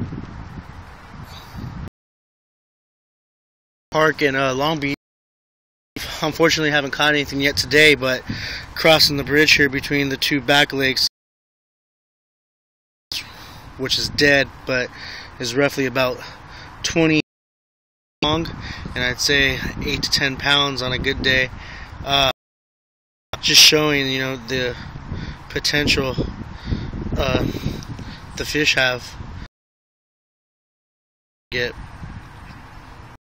Park in Long Beach. Unfortunately, haven't caught anything yet today, but crossing the bridge here between the two back lakes, which is dead, but is roughly about 20 long, and I'd say 8 to 10 pounds on a good day. Just showing, you know, the potential the fish have. Get